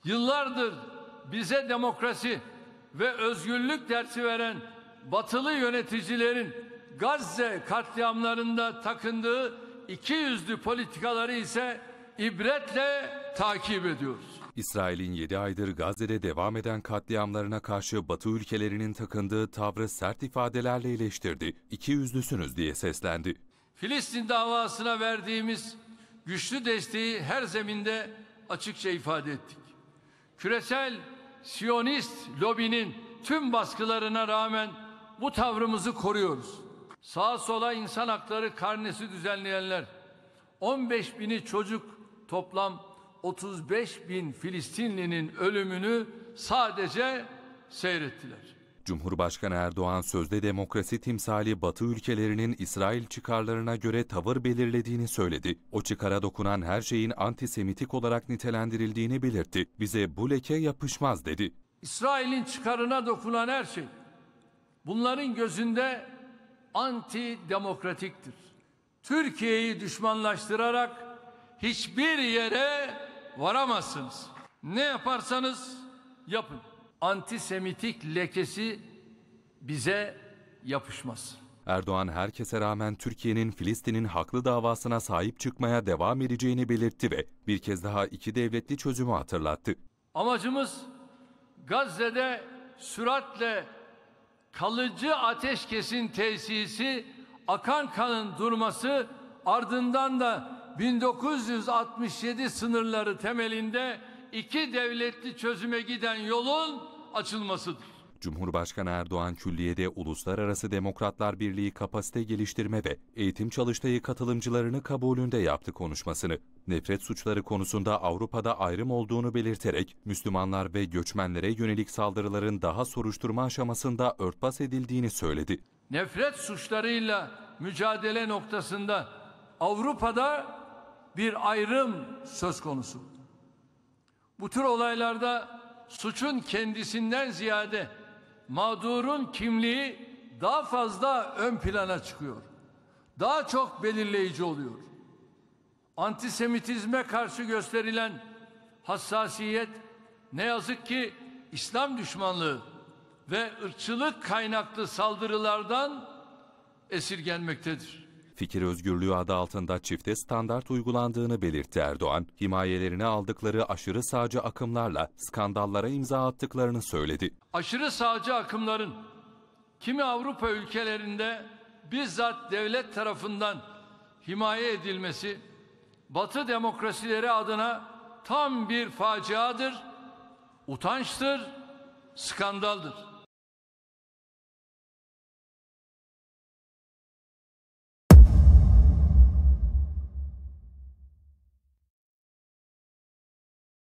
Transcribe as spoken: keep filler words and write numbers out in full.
Yıllardır bize demokrasi ve özgürlük dersi veren batılı yöneticilerin Gazze katliamlarında takındığı ikiyüzlü politikaları ise ibretle takip ediyoruz. İsrail'in yedi aydır Gazze'de devam eden katliamlarına karşı Batı ülkelerinin takındığı tavrı sert ifadelerle eleştirdi. İkiyüzlüsünüz diye seslendi. Filistin davasına verdiğimiz güçlü desteği her zeminde açıkça ifade ettik. Küresel Siyonist lobinin tüm baskılarına rağmen bu tavrımızı koruyoruz. Sağa sola insan hakları karnesi düzenleyenler, on beş bini çocuk, toplam otuz beş bin Filistinlinin ölümünü sadece seyrettiler. Cumhurbaşkanı Erdoğan sözde demokrasi timsali Batı ülkelerinin İsrail çıkarlarına göre tavır belirlediğini söyledi. O çıkara dokunan her şeyin antisemitik olarak nitelendirildiğini belirtti. Bize bu leke yapışmaz dedi. İsrail'in çıkarına dokunan her şey bunların gözünde antidemokratiktir. Türkiye'yi düşmanlaştırarak hiçbir yere varamazsınız. Ne yaparsanız yapın. Antisemitik lekesi bize yapışmaz. Erdoğan herkese rağmen Türkiye'nin Filistin'in haklı davasına sahip çıkmaya devam edeceğini belirtti ve bir kez daha iki devletli çözümü hatırlattı. Amacımız Gazze'de süratle kalıcı ateşkesin tesisi, akan kanın durması, ardından da bin dokuz yüz altmış yedi sınırları temelinde iki devletli çözüme giden yolun açılmasıdır. Cumhurbaşkanı Erdoğan külliyede Uluslararası Demokratlar Birliği kapasite geliştirme ve eğitim çalıştayı katılımcılarını kabulünde yaptı konuşmasını. Nefret suçları konusunda Avrupa'da ayrım olduğunu belirterek Müslümanlar ve göçmenlere yönelik saldırıların daha soruşturma aşamasında örtbas edildiğini söyledi. Nefret suçlarıyla mücadele noktasında Avrupa'da bir ayrım söz konusu. Bu tür olaylarda suçun kendisinden ziyade mağdurun kimliği daha fazla ön plana çıkıyor. Daha çok belirleyici oluyor. Antisemitizme karşı gösterilen hassasiyet ne yazık ki İslam düşmanlığı ve ırkçılık kaynaklı saldırılardan esirgenmektedir. Fikir özgürlüğü adı altında çifte standart uygulandığını belirtti Erdoğan, himayelerini aldıkları aşırı sağcı akımlarla skandallara imza attıklarını söyledi. Aşırı sağcı akımların kimi Avrupa ülkelerinde bizzat devlet tarafından himaye edilmesi, Batı demokrasileri adına tam bir faciadır, utançtır, skandaldır.